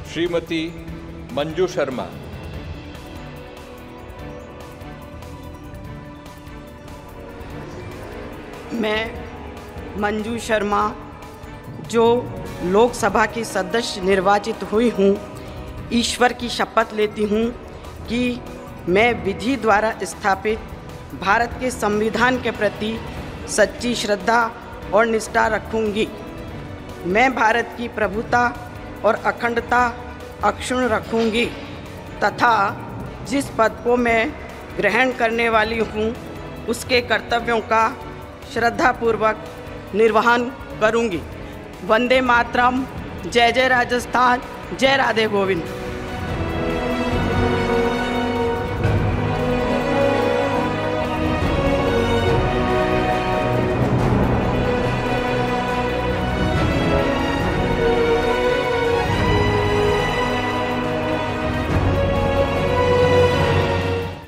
श्रीमती मंजू शर्मा। मैं मंजू शर्मा, जो लोकसभा की सदस्य निर्वाचित हुई हूँ, ईश्वर की शपथ लेती हूँ कि मैं विधि द्वारा स्थापित भारत के संविधान के प्रति सच्ची श्रद्धा और निष्ठा रखूँगी। मैं भारत की प्रभुता और अखंडता अक्षुण्ण रखूँगी तथा जिस पद को मैं ग्रहण करने वाली हूँ उसके कर्तव्यों का श्रद्धापूर्वक निर्वहन करूँगी। वंदे मातरम। जय जय राजस्थान। जय राधे गोविंद।